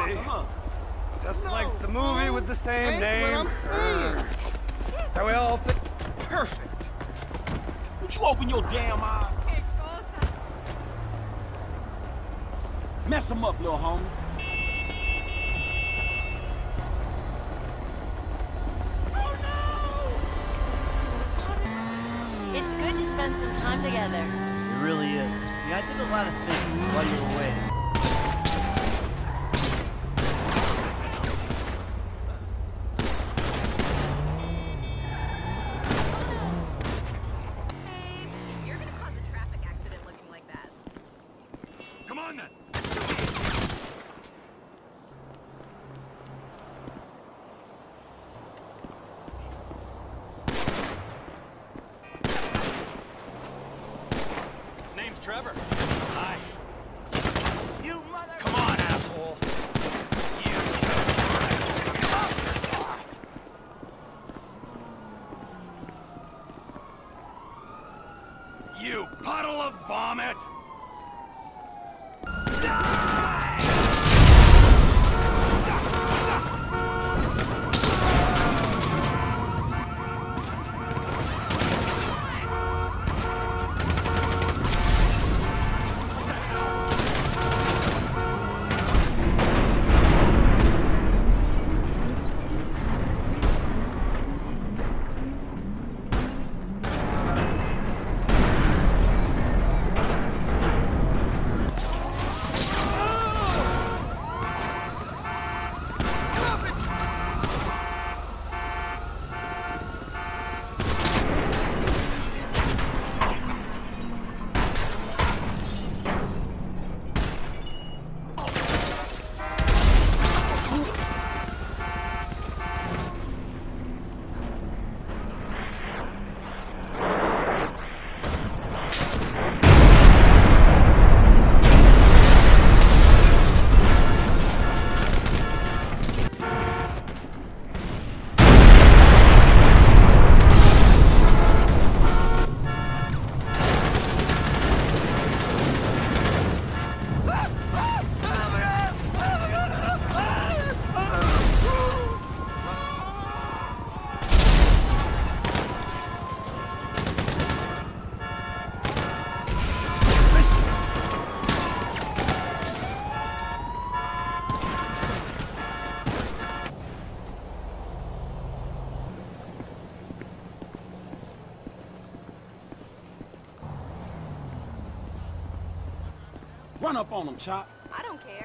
motherfucker, huh? Just like the movie with the same name. What I'm saying. How we all think. Perfect. Would you open your damn eye? Mess him up, little homie. It's good to spend some time together. It really is. Yeah, I did a lot of thinking while you were away. Babe, you're gonna cause a traffic accident looking like that. Come on then. Name's Trevor. Hi. You mother... Come on, asshole. You puddle of vomit! Run up on him, Chop. I don't care.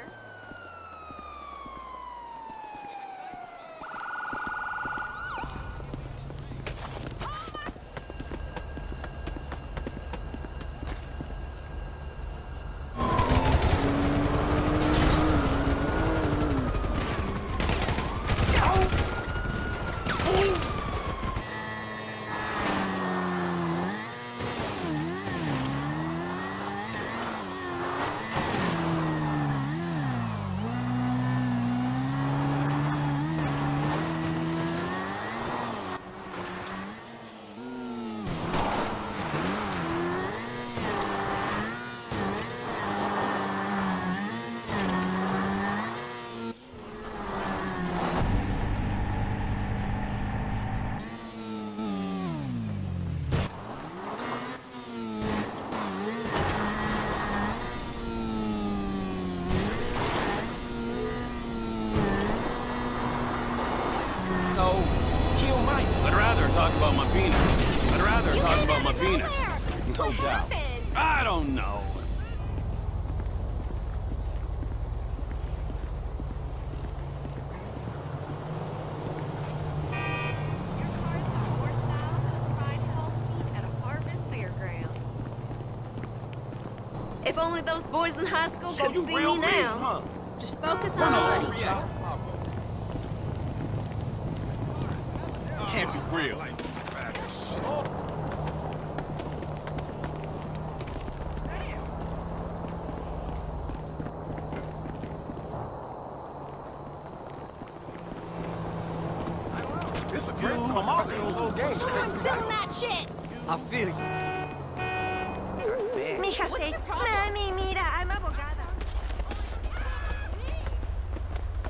I'd rather talk about my penis. I'd rather talk about my penis. No doubt. I don't know. If only those boys in high school So could you see real me big, now. huh? Just focus on Run the over, money. Chop. This can't be real. This a great commercial game. Someone film that shit! I feel you. Mija, say, mami, mira, I'm abogada.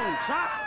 child.